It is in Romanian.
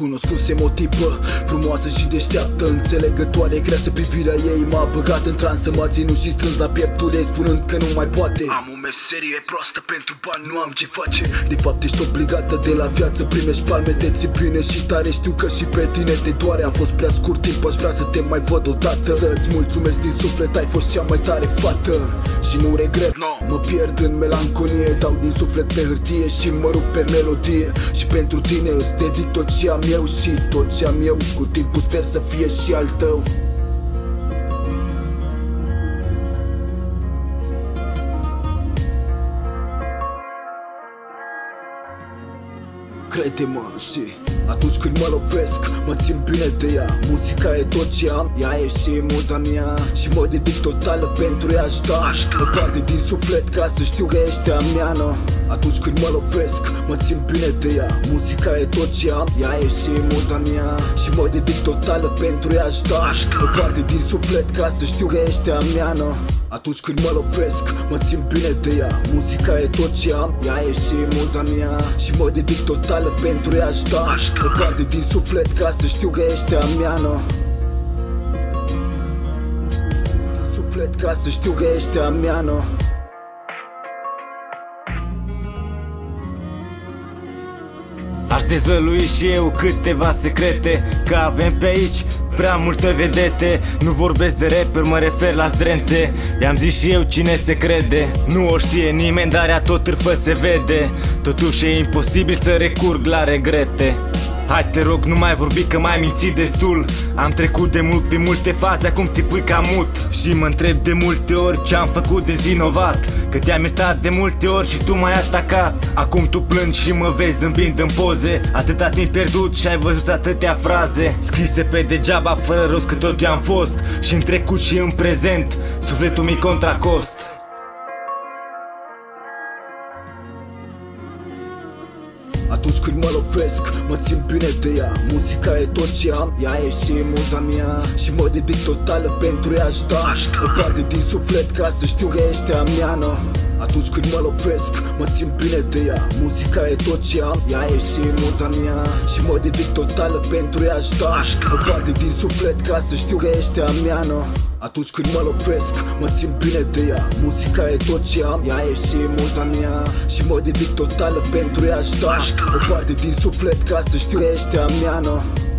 Cunoscusem o tipă frumoasă și deșteaptă, înțelegătoare, creață privirea ei, m-a băgat în transă, m-a ținut și strâns la pieptul ei, spunând că nu mai poate. Am o meserie proastă, pentru bani nu am ce face. De fapt ești obligată de la viață, primești palme, te ții bine și tare. Știu că și pe tine te doare, am fost prea scurt timp, aș vrea să te mai văd odată. Să-ți mulțumesc din suflet, ai fost cea mai tare fată. Și nu regret, mă pierd în melancolie, dau din suflet pe hârtie și mă rup pe melodie. Și pentru tine îți dedic tot ce am eu și tot ce am eu, cu timpul sper să fie și al tău. Crede-mă, și atunci când mă lovesc, mă țin bine de ea. Muzica e tot ce am, ea e și muza mea. Și mă dedic totală pentru ea, aș da o parte din suflet ca să știu că ești a mea, no. Atunci când mă lovesc, mă țin bine de ea. Muzica e tot ce am, ea e și muza mea. Și mă dedic totală pentru ea, aș da o parte din suflet ca să știu că ești a mea, no. Atunci când mă lovesc, mă țin bine de ea. Muzica e tot ce am, ea e și muza mea. Și mă dedic totală pentru ea, aș da o parte din suflet ca să știu că ești a mea, no. Din suflet ca să știu că ești a mea, no. Aș dezvălui și eu câteva secrete, că avem pe aici prea multe vedete. Nu vorbesc de rapper, mă refer la zdrențe. I-am zis și eu cine se crede. Nu o știe nimeni, dar ea tot târfă se vede. Totuși e imposibil să recurg la regrete. Hai te rog, nu mai vorbi că m-ai mințit destul. Am trecut de mult prin multe faze, acum te pui ca mut. Și mă întreb de multe ori ce-am făcut de vinovat, că te-am iertat de multe ori și tu m-ai atacat. Acum tu plângi și mă vezi zâmbind în poze. Atâta timp pierdut și ai văzut atâtea fraze scrise pe degeaba, fără rost, că tot eu am fost. Și în trecut și în prezent, sufletul mi contra cost. Atunci când mă lovesc, mă țin bine de ea. Muzica e tot ce am, ea e și muza mea. Și mă dedic totală pentru ea, aș da o parte din suflet ca să știu că ești a mea, no. Atunci când mă lovesc, mă țin bine de ea. Muzica e tot ce am, ea e și muza mea. Și mă dedic totală pentru ea, aș da o parte din suflet ca să știu că ești a mea, no. Atunci când mă lovesc, mă țin bine de ea. Muzica e tot ce am, ea e și muza mea. Și mă dedic totală pentru ea, aș da o parte din suflet ca să știu că ești a mea, no.